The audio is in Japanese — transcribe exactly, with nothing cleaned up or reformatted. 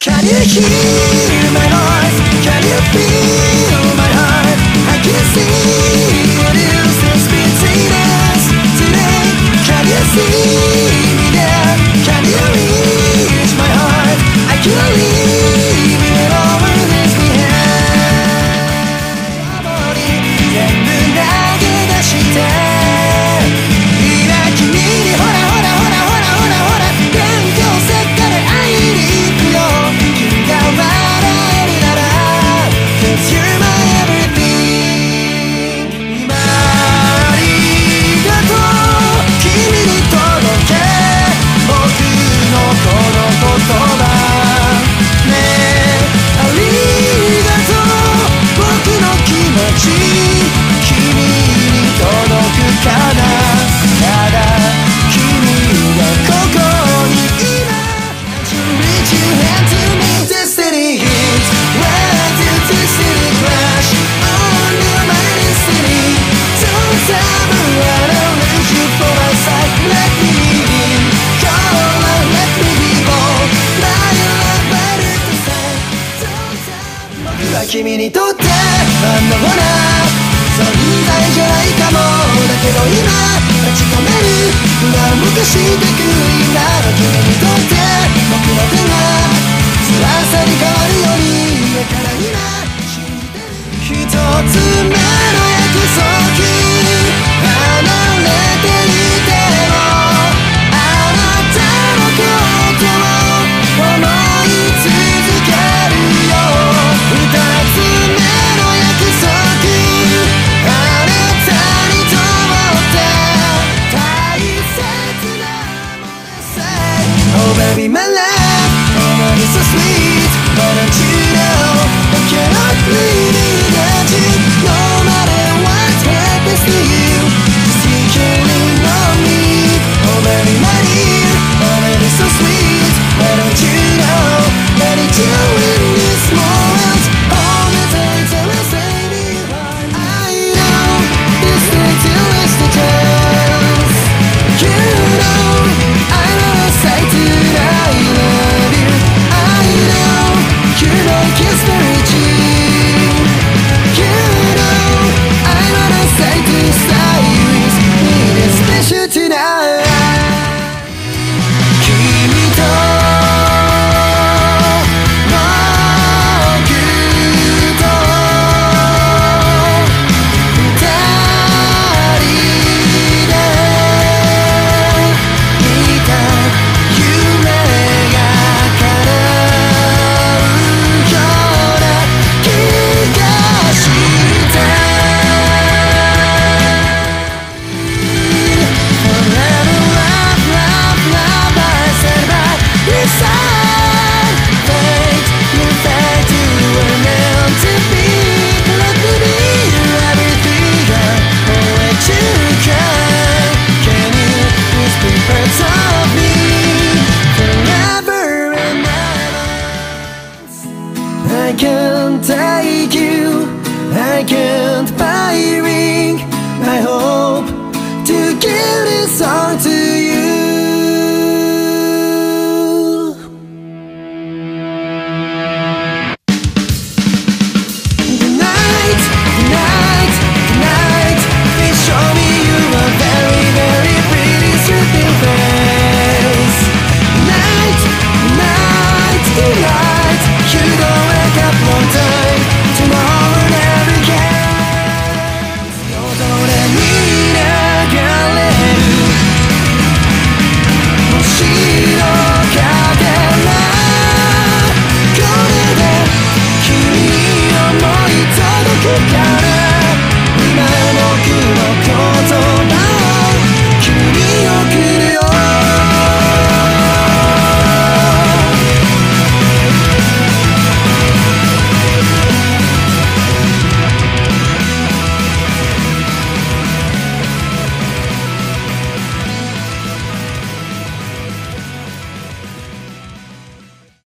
Can you hear my voice? Can you feel my heart? I can see what is this between us today. Can you see me there? Can you reach my heart? I can't leave it over this behind. 全部投げ出して今君にほらほらほらほらほらほら勉強せっかで会いに行くよ。君が笑えるなら Cause you're my everything。 今ありがとう君に届け僕のこの言葉ねえありがとう僕の気持ち君に届くかな。ただ君がここに今 To reach your hand to me Destiny hits One, two, two, city crash On your mind and city Don't ever wanna lose you for my side. Let me in Come on, let me be bold My love better to say Don't ever 僕は君にとってなんだろうな存在じゃないかもだけど今立ち込める不安を消してく今の君にとって僕の手が辛さに変わるようにだから今信じてる一つ目の約束離れていてもあなたのことを思い続けるよ。二つ目の約束あなたにとって大切なものさえ Oh baby my love Oh love is so sweet Why don't you know I cannot live without you No matter what happens to you Just you can lean on me Oh baby my dear Oh love is so sweet Why don't you know That it's you in this moment All the time till I save you I know this thing till it's the chance You know I wanna say tonight I love you I know you know kiss very cheap You know I wanna say to stay with me it's special tonight 君と僕と二人で見た夢が叶うような気がしたForever love love love I said by your side Fate you fate you were meant to be Let me be your everything Oh let you can Can you please be parts of me Forever and ever I can't take you I can't buy a ring I hope to give this song to you Tonight, tonight, tonight Please show me you a very, very pretty sweeping face Tonight, tonight, tonight